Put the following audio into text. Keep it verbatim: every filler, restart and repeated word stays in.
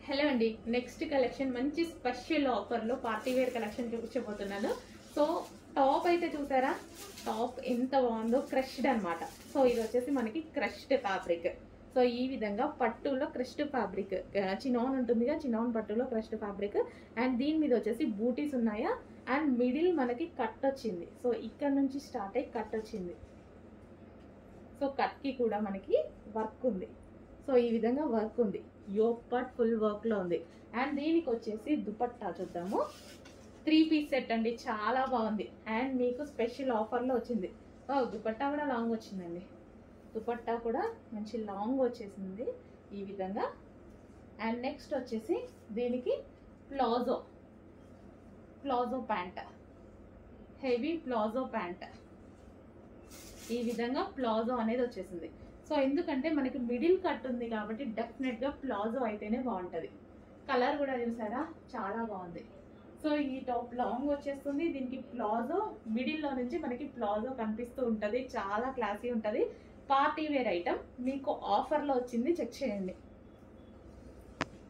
Hello అండి, next collection మంచి special ఆఫర్లో పార్టీ వేర్ కలెక్షన్ చూపించబోతున్నాను. సో టాప్ అయితే చూసారా, టాప్ ఎంత బాగుందో, క్రష్డ్ అనమాట. సో ఇది వచ్చేసి మనకి క్రష్డ్ ఫ్యాబ్రిక్. సో ఈ విధంగా పట్టులో క్రష్డ్ ఫ్యాబ్రిక్, చినాన్ ఉంటుందిగా, చినాన్ పట్టులో క్రష్డ్ ఫ్యాబ్రిక్. అండ్ దీని మీద వచ్చేసి బూటీస్ ఉన్నాయా, అండ్ మిడిల్ మనకి కట్ వచ్చింది. సో ఇక్కడ నుంచి స్టార్ట్ అయ్యి కట్ వచ్చింది. సో కట్కి కూడా మనకి వర్క్ ఉంది. సో ఈ విధంగా వర్క్ ఉంది, యోక్ పార్ట్ ఫుల్ వర్క్లో ఉంది. అండ్ దీనికి వచ్చేసి దుపట్టా చూద్దాము. త్రీ పీస్ సెట్ అండి, చాలా బాగుంది. అండ్ మీకు స్పెషల్ ఆఫర్లో వచ్చింది. దుపట్టా కూడా లాంగ్ వచ్చిందండి. దుపట్టా కూడా మంచి లాంగ్ వచ్చేసింది ఈ విధంగా. అండ్ నెక్స్ట్ వచ్చేసి దీనికి palazzo, palazzo pant, heavy palazzo pant. ఈ విధంగా ప్లాజో అనేది వచ్చేసింది. సో ఎందుకంటే మనకి మిడిల్ కట్ ఉంది కాబట్టి డెఫినెట్గా ప్లాజో అయితేనే బాగుంటుంది. కలర్ కూడా చూసారా, చాలా బాగుంది. సో ఈ టాప్ లాంగ్ వచ్చేస్తుంది, దీనికి ప్లాజో మిడిల్లో నుంచి మనకి ప్లాజో కనిపిస్తూ ఉంటుంది. చాలా క్లాసీ ఉంటుంది, పార్టీ వేర్ ఐటమ్. మీకు ఆఫర్లో వచ్చింది, చెక్ చేయండి.